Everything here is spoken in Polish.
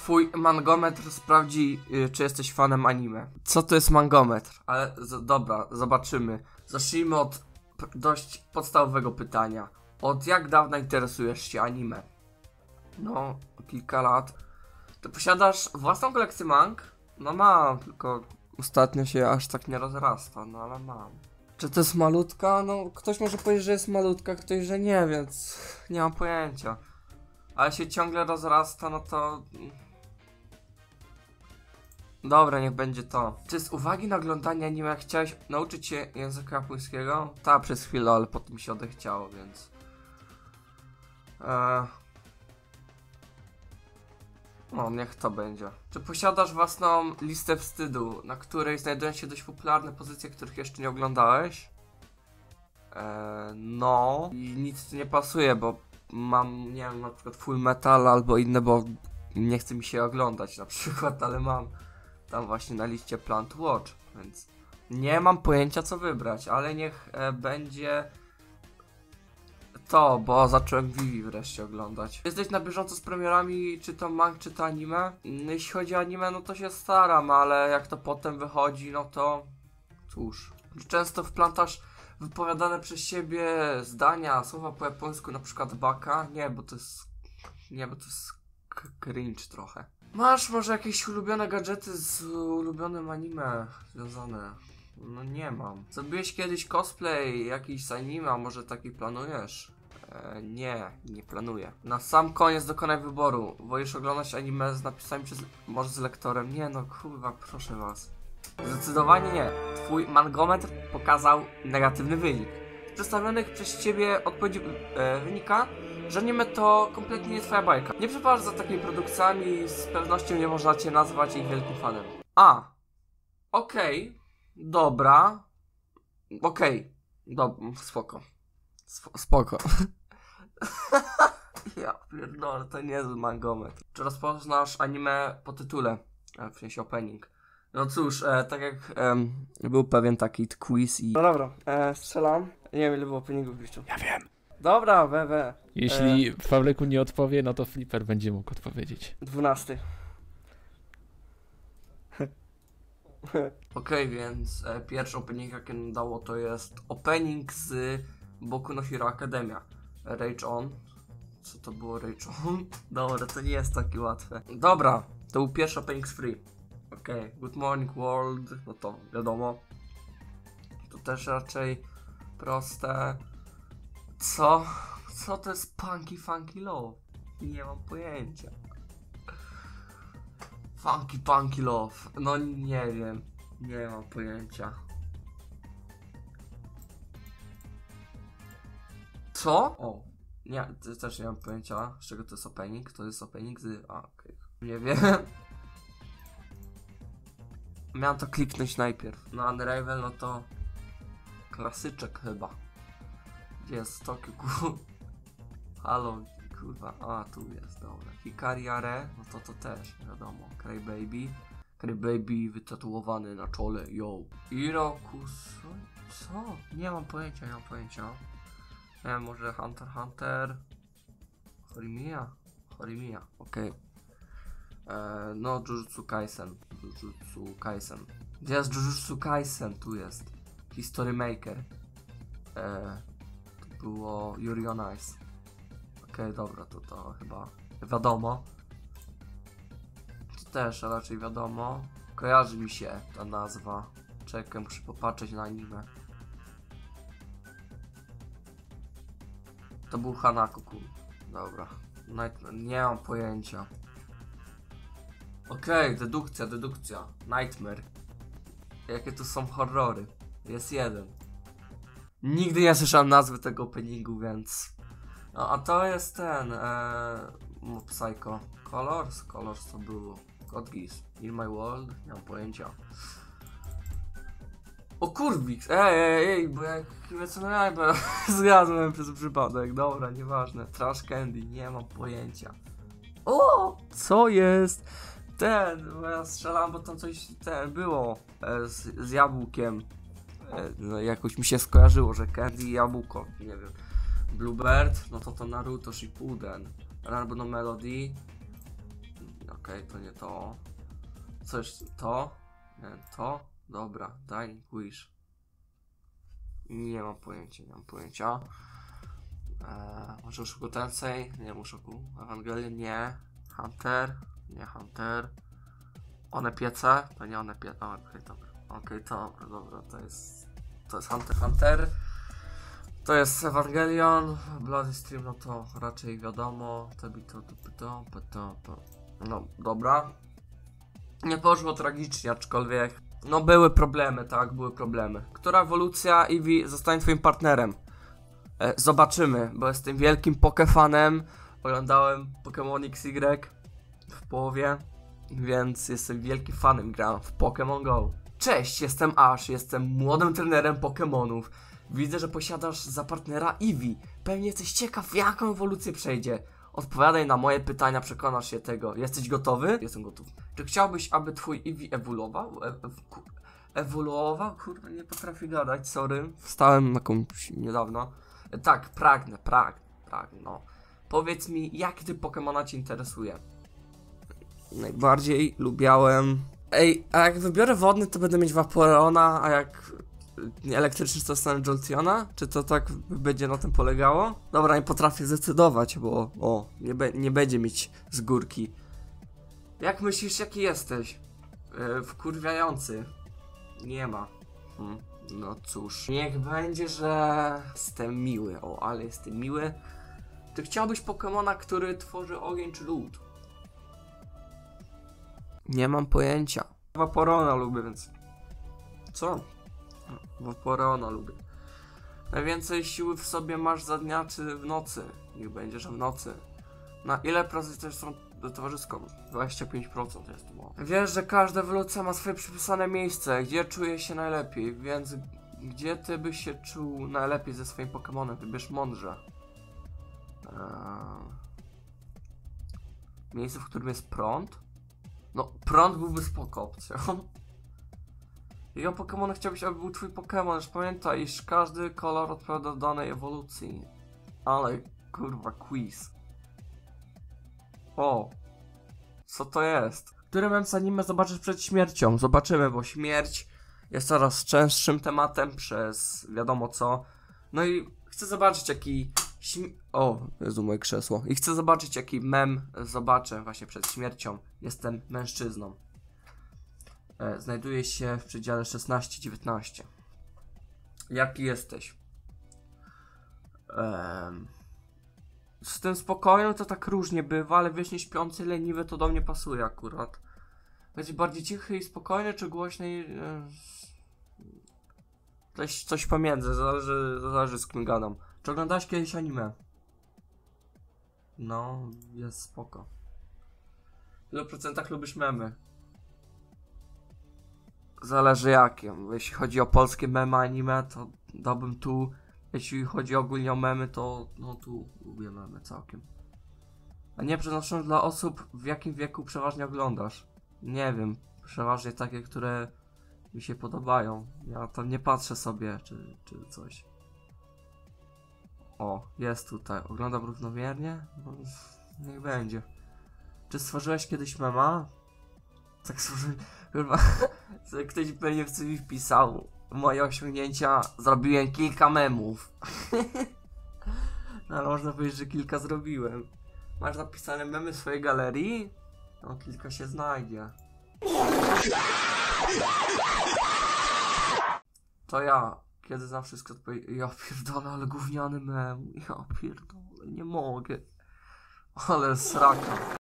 twój mangometr sprawdzi, czy jesteś fanem anime. Co to jest mangometr? Ale dobra, zobaczymy. Zacznijmy od dość podstawowego pytania. Od jak dawna interesujesz się anime? No, kilka lat. Ty posiadasz własną kolekcję mang? No mam, tylko ostatnio się aż tak nie rozrasta, no ale mam. Czy to jest malutka? No, ktoś może powiedzieć, że jest malutka, ktoś, że nie, więc nie mam pojęcia. Ale się ciągle rozrasta, no to... Dobra, niech będzie to. Czy z uwagi na oglądanie anime chciałeś nauczyć się języka japońskiego? Tak, przez chwilę, ale potem mi się odechciało, więc... No, niech to będzie. Czy posiadasz własną listę wstydu, na której znajdują się dość popularne pozycje, których jeszcze nie oglądałeś? No. I nic tu nie pasuje, bo mam, nie wiem, na przykład Full Metal albo inne, bo nie chce mi się oglądać na przykład, ale mam tam właśnie na liście Plant Watch, więc nie mam pojęcia co wybrać, ale niech będzie to, bo zacząłem Vivi wreszcie oglądać. Jesteś na bieżąco z premierami, czy to mang, czy to anime? No, jeśli chodzi o anime, no to się staram, ale jak to potem wychodzi, no to cóż. Często wplątasz wypowiadane przez siebie zdania, słowa po japońsku, na przykład baka. Nie, bo to jest cringe trochę. Masz może jakieś ulubione gadżety z ulubionym anime związane? No nie mam. Zrobiłeś kiedyś cosplay jakiś z anime, a może taki planujesz? Nie planuję. Na sam koniec dokonaj wyboru. Wolisz oglądać anime z napisami, czy może z lektorem? Nie no, kurwa, proszę was. Zdecydowanie nie. Twój mangometr pokazał negatywny wynik. Z przedstawionych przez ciebie odpowiedzi wynika, że anime to kompletnie nie twoja bajka. Nie przepadzasz za takimi produkcjami, z pewnością nie można cię nazwać ich wielkim fanem. Okej. Dobra. Spoko. Spoko. Ja pierdolę, to nie jest mangometr. Czy rozpoznasz anime po tytule? W sensie opening. No cóż, tak jak był pewien taki quiz i... No dobra, strzelam. Nie wiem ile było openingów w liściu. Ja wiem. Dobra, we. Jeśli Pawleku nie odpowie, no to Flipper będzie mógł odpowiedzieć. 12. Okej, więc pierwszy opening jaki nam dało to jest opening z Boku no Hero Academia. Rage On. Co to było Rage On? Dobra, to nie jest takie łatwe. Dobra, to był pierwszy opening z Free. Okej, Good Morning World, no to wiadomo. To też raczej proste. Co? Co to jest Punky Funky Love? Nie mam pojęcia. Funky Love. No nie wiem. Nie mam pojęcia. Co? O. Nie, też nie mam pojęcia, z czego to jest opening. To jest opening z... okej. Nie wiem. Miałem to kliknąć najpierw. No Unravel, no to... klasyczek chyba. Gdzie jest Tokyo Halo, kurwa. Tu jest, dobra. Hikari Are, no to też, wiadomo. Crybaby wytatuowany na czole, yo. Irokuso? Co? Nie mam pojęcia. Nie wiem, może Hunter x Hunter. Horimiya, okej. No, Jujutsu Kaisen. Gdzie jest Jujutsu Kaisen? Tu jest. History Maker. To było Yuri on Ice. Okej, dobra, to chyba wiadomo. To też raczej wiadomo. Kojarzy mi się ta nazwa. Czekaj, muszę popatrzeć na anime. To był Hanako-kun. Dobra. Nie mam pojęcia. Okej, dedukcja. Nightmare. Jakie tu są horrory? Jest jeden. Nigdy nie słyszałem nazwy tego openingu, więc... No, a to jest ten... Psycho. Colors to było. God Geass. In My World? Nie mam pojęcia. O kurwik! Ej, bo jak co na bo zgadłem przez przypadek. Dobra, nieważne. Trash Candy, nie mam pojęcia. O! Co jest? Bo ja strzelałem, bo tam coś było z jabłkiem. No, jakoś mi się skojarzyło, że Candy i jabłko, nie wiem. Bluebird, no to Naruto Shippuden. Run no Melody. Okej, to nie to. Coś to? Nie, to? Dobra, daj wish. Nie mam pojęcia, nie mam pojęcia. Może Oszoku Tensei? Nie, Oszoku. Ewangelion? Nie. Hunter? Nie Hunter. One piece? To nie one piece. Okej, dobra. Okej, dobra, to jest Hunter. To jest Ewangelion. Bloody Stream, no to raczej wiadomo. No, dobra. Nie poszło tragicznie, aczkolwiek no były problemy, tak, były problemy. Która ewolucja Eevee zostanie twoim partnerem? Zobaczymy, bo jestem wielkim Pokefanem. Oglądałem Pokémon XY w połowie, więc jestem wielkim fanem, grałem w Pokémon Go. Cześć, jestem Ash, jestem młodym trenerem Pokémonów. Widzę, że posiadasz za partnera Eevee. Pewnie jesteś ciekaw, jaką ewolucję przejdzie. Odpowiadaj na moje pytania, przekonasz się tego. Jesteś gotowy? Jestem gotów. Czy chciałbyś, aby twój Eevee ewoluował? Ewoluował? Kurwa, nie potrafię gadać, sorry. Wstałem na jakąś niedawno. Tak, pragnę, no. Powiedz mi, jaki typ Pokemona cię interesuje? Najbardziej lubiałem... Ej, a jak wybiorę wodny, to będę mieć Vaporeona, a jak elektryczny, to dostanę Jolteona? Czy to tak będzie na tym polegało? Dobra, nie potrafię zdecydować, bo nie będzie mieć z górki. Jak myślisz, jaki jesteś? Wkurwiający. Nie ma. No cóż. Niech będzie, że jestem miły. O, ale jestem miły. Czy chciałbyś Pokemona, który tworzy ogień czy lód? Nie mam pojęcia. Vaporeona lubię, więc... Co? Vaporeona lubię. Najwięcej siły w sobie masz za dnia czy w nocy? Niech będzie, że w nocy. Na ile procent też są towarzyską? 25% jest to. Wiesz, że każda ewolucja ma swoje przypisane miejsce, gdzie czuje się najlepiej, więc gdzie ty byś się czuł najlepiej ze swoim Pokemonem? Wybierz mądrze. Miejsce, w którym jest prąd? No, prąd byłby spoko opcją. Jakiego Pokemona chciałbyś, aby był twój Pokemon? Już pamiętaj, iż każdy kolor odpowiada danej ewolucji. Ale, kurwa, quiz. O! Co to jest? Który mem z anime zobaczysz przed śmiercią? Zobaczymy, bo śmierć jest coraz częstszym tematem przez wiadomo co. No i chcę zobaczyć jaki... O, Jezu, moje krzesło. I chcę zobaczyć jaki mem zobaczę właśnie przed śmiercią. Jestem mężczyzną. Znajduje się w przedziale 16-19. Jaki jesteś? Z tym spokojem to tak różnie bywa, ale wiecznie śpiący, leniwy to do mnie pasuje akurat. Będzie bardziej cichy i spokojny, czy głośny? Coś pomiędzy, zależy z kim gadam. Czy oglądałeś kiedyś anime? No, jest spoko. W ilu procentach lubisz memy? Zależy jakie. Jeśli chodzi o polskie memy anime, to dałbym tu. Jeśli chodzi ogólnie o memy, to no tu lubię memy całkiem. A nie przeznaczone dla osób, w jakim wieku przeważnie oglądasz? Nie wiem, przeważnie takie, które mi się podobają. Ja tam nie patrzę sobie, czy coś. O, jest tutaj. Oglądam równomiernie? No, niech będzie. Czy stworzyłeś kiedyś mema? Tak stworzyłem... Chyba... Ktoś pewnie w CV wpisał moje osiągnięcia. Zrobiłem kilka memów. No ale można powiedzieć, że kilka zrobiłem. Masz napisane memy w swojej galerii? No kilka się znajdzie. To ja. Kiedy za wszystko odpowiedzieć. Ja pierdolę, ale gówniany mem. Ja pierdolę, nie mogę. Ale sraka.